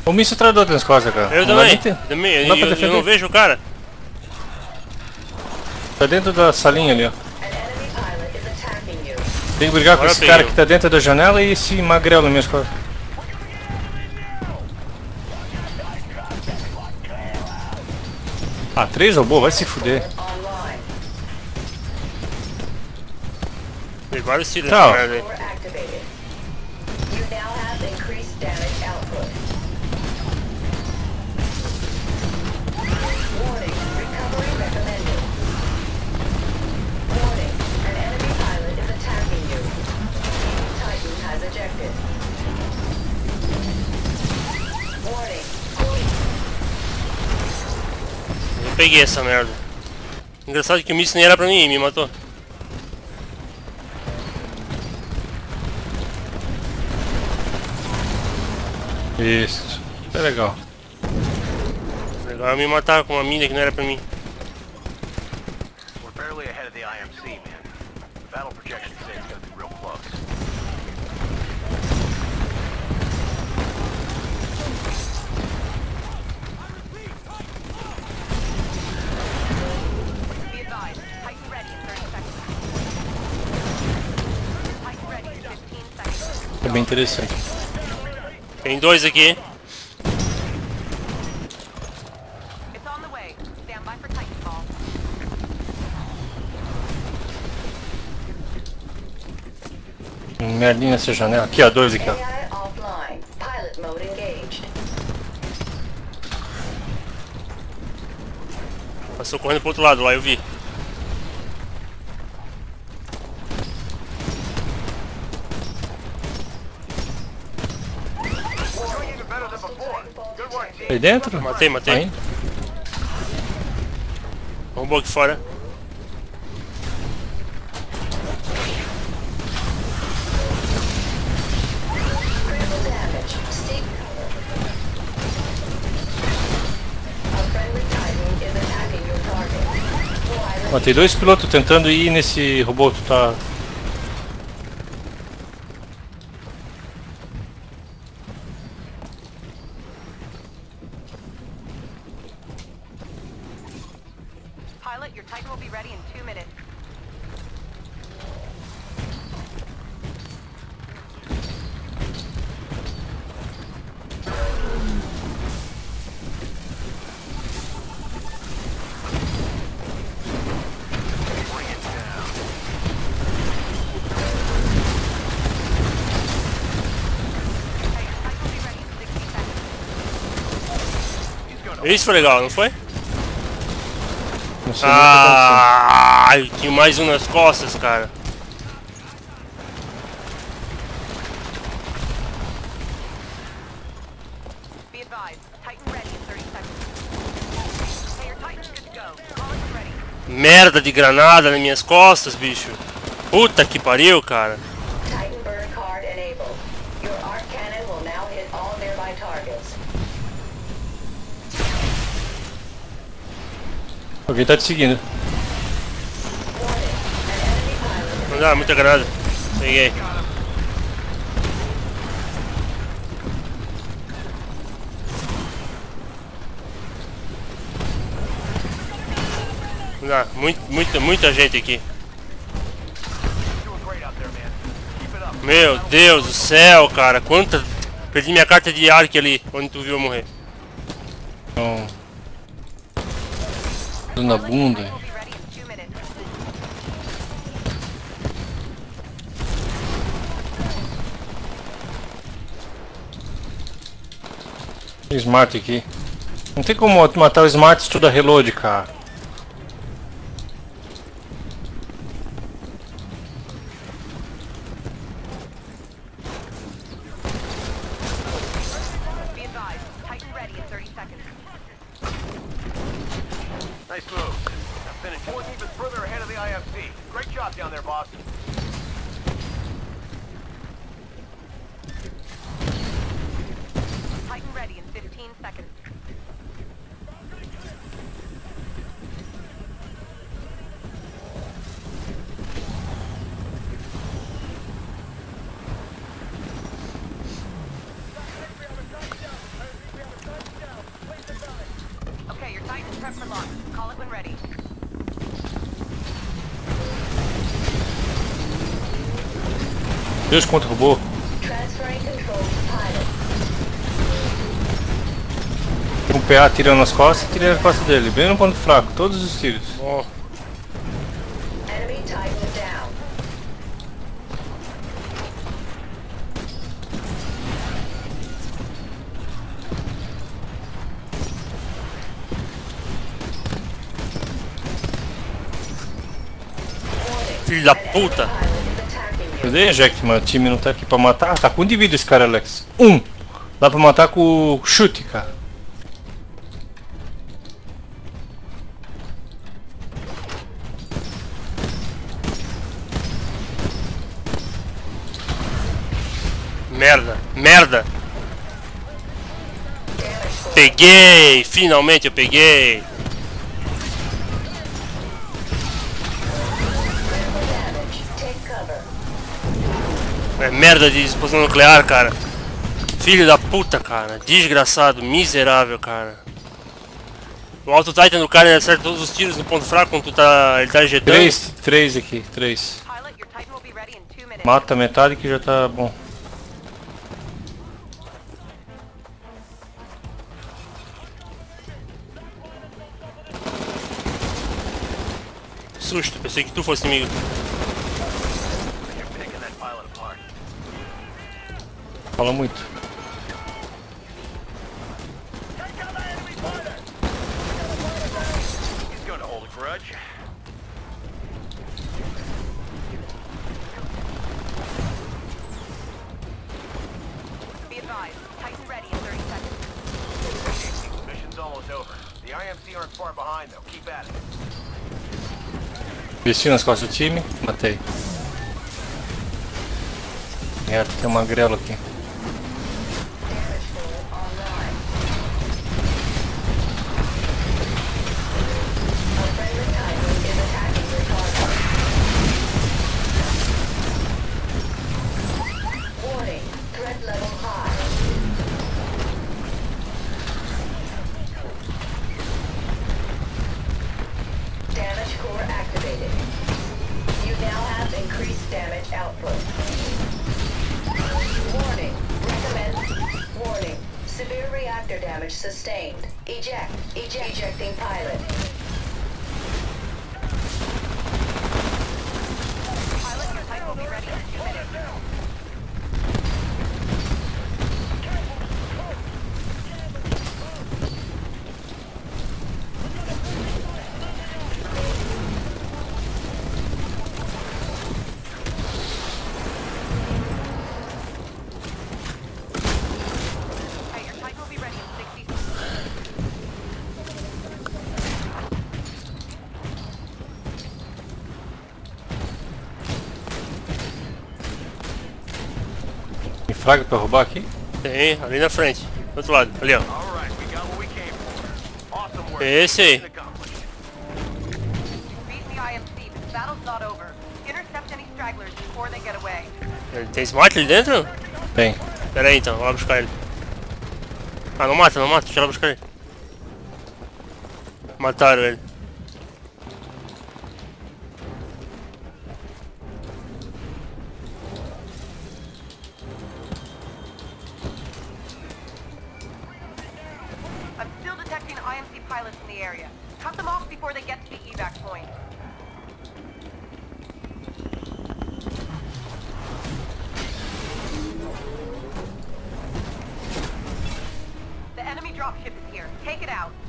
O míssil traidor nas costas, cara. Eu Não vai também. nem ter. Também. Não dá pra Eu defender. não vejo o cara. Tá dentro da salinha ali, ó. An enemy pilot is attacking you. Tem que brigar com Agora esse peguei cara um. que tá dentro da janela e esse magrelo nas minhas costas. Ah, 3 robôs? Vai se fuder. Online. Tem vários tiros Tá, ó. nessa merda aí. Door activated. You now have increased damage output. Warning. Recovery recommended. Warning. An enemy pilot is attacking you. Titan has ejected. Warning. Eu peguei essa merda. Engraçado que o míssil nem era pra mim e me matou. Isso. É legal. Legal me matar com uma mina que não era pra mim. We're barely ahead of the IMC, man. The battle projections say it's gonna be real close. Be advised, Titan ready in 30 seconds. Titan ready in 15 seconds. É bem interessante. Tem dois aqui. It's on the way. Stand by for Titanfall. Merdinha nessa janela. Aqui, ó, 2 aqui, ó. AI offline. Pilot mode engaged. Passou correndo pro outro lado lá, eu vi. Doing even better than before. Good work, team. Aí dentro? Matei. Aí. Robô aqui fora. Critical damage. Seek cover. A friendly Titan is attacking your target. Pilot Matei 2 pilotos tentando ir nesse robô que tá. Pilot, your Titan will be ready in 2 minutes. Hey, your Titan will be ready in 60 seconds. Isso foi legal, não foi? Não sei nem o que tá Ai, tinha mais um nas costas, cara. Be advised, Titan ready in 30 seconds. Hey, your Titan's good to go. Call it ready. Merda de granada nas minhas costas, bicho. Puta que pariu, cara. Titan burn card enabled. Your arc cannon will now hit all nearby targets. Alguém tá te seguindo. Warning. An enemy pilot Não dá, muita granada. Peguei. Não dá, muita gente aqui. Doing great out there, man. Keep it up. Meu Deus do céu, cara. Quanta. Perdi minha carta de arc ali, onde tu viu eu morrer. Então. Dando na bunda. Titan will be ready in 2 minutes. Tem Smart aqui. Não tem como matar o Smart se tudo é reload, cara. Be advised, Titan ready in 30 seconds. Nice move. Now finish one even further ahead of the IMC. Great job down there, boss. Titan ready in 15 seconds. ready. Deus contra o robô. Transferring control to pilot. Um PA tirando nas costas e tirei as costas dele. Bem no ponto fraco, todos os tiros. Bom, Enemy Titan down. filho da puta. Pilot is attacking you. Eu dei eject, mas o time não tá aqui pra matar. Ah, tá com indivíduo esse cara, Alex. Dá pra matar com o chute, cara. Merda, merda. Peguei, finalmente eu peguei. Damage. Take cover. É merda de explosão nuclear, cara. Filho da puta, cara. Desgraçado, miserável, cara. O Auto Titan do cara ele acerta todos os tiros no ponto fraco quando ele tá ejetando. Três aqui, três. Pilot, your Titan will be ready in 2 minutes. Mata metade que já tá bom. Susto, pensei que tu fosse inimigo. You're picking that pilot apart. Fala muito. He's going to hold a grudge. Be advised, Titan ready in 30 seconds. Mission's almost over. The IMC aren't far behind, though. Keep at it. Desci nas costas do time, matei. Merda, tem uma grela aqui. Damage pool online. A friendly Titan is attacking your target. Warning. Threat level high. Damage core activated. You now have increased damage output. Warning. Warning. Severe reactor damage sustained. Ejecting pilot. Pilot, your Titan will be ready in 2 minutes. Hey, your Titan will be ready in 60 seconds. Tem fraga pra roubar aqui? Tem, ali na frente. Do outro lado, ali ó. All right, we got what we came for. Awesome work. Esse aí. Mission accomplished. Beat the IMC, but the battle's not over. Intercept any stragglers before they get away. Tem smart ali dentro? Tem. Pera aí então, vou lá buscar ele. Ah, não mata, deixa eu lá buscar ele. Mataram ele. I'm still detecting IMC pilots in the area. Cut them off before they get to the evac point. The enemy dropship is here. Take it out.